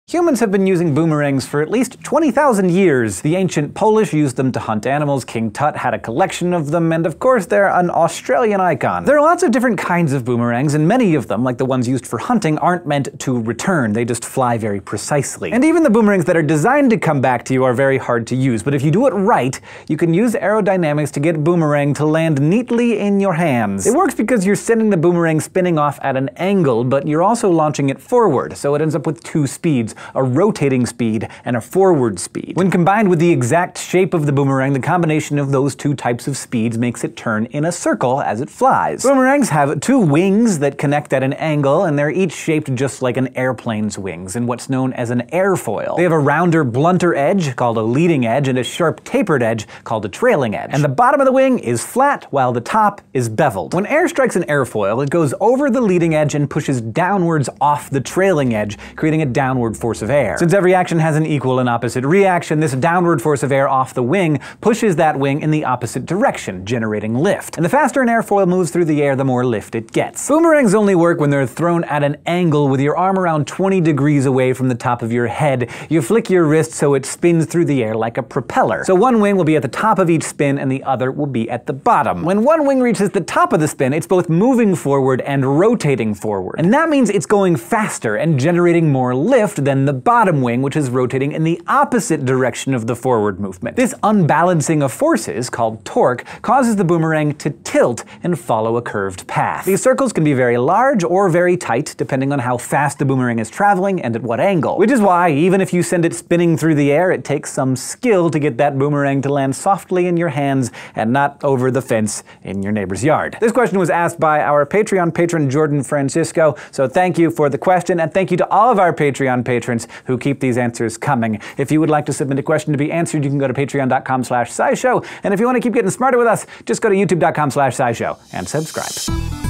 Humans have been using boomerangs for at least 20,000 years. The ancient Polish used them to hunt animals, King Tut had a collection of them, and of course they're an Australian icon. There are lots of different kinds of boomerangs, and many of them, like the ones used for hunting, aren't meant to return. They just fly very precisely. And even the boomerangs that are designed to come back to you are very hard to use, but if you do it right, you can use aerodynamics to get a boomerang to land neatly in your hands. It works because you're sending the boomerang spinning off at an angle, but you're also launching it forward, so it ends up with two speeds. A rotating speed and a forward speed. When combined with the exact shape of the boomerang, the combination of those two types of speeds makes it turn in a circle as it flies. Boomerangs have two wings that connect at an angle, and they're each shaped just like an airplane's wings in what's known as an airfoil. They have a rounder, blunter edge called a leading edge and a sharp tapered edge called a trailing edge. And the bottom of the wing is flat while the top is beveled. When air strikes an airfoil, it goes over the leading edge and pushes downwards off the trailing edge, creating a downward force of air. Since every action has an equal and opposite reaction, this downward force of air off the wing pushes that wing in the opposite direction, generating lift. And the faster an airfoil moves through the air, the more lift it gets. Boomerangs only work when they're thrown at an angle with your arm around 20 degrees away from the top of your head. You flick your wrist so it spins through the air like a propeller. So one wing will be at the top of each spin and the other will be at the bottom. When one wing reaches the top of the spin, it's both moving forward and rotating forward. And that means it's going faster and generating more lift than the bottom wing, which is rotating in the opposite direction of the forward movement. This unbalancing of forces, called torque, causes the boomerang to tilt and follow a curved path. These circles can be very large or very tight, depending on how fast the boomerang is traveling and at what angle. Which is why, even if you send it spinning through the air, it takes some skill to get that boomerang to land softly in your hands and not over the fence in your neighbor's yard. This question was asked by our Patreon patron Jordan Francisco, so thank you for the question, and thank you to all of our Patreon patrons who keep these answers coming. If you would like to submit a question to be answered, you can go to patreon.com/SciShow, and if you want to keep getting smarter with us, just go to youtube.com/SciShow and subscribe.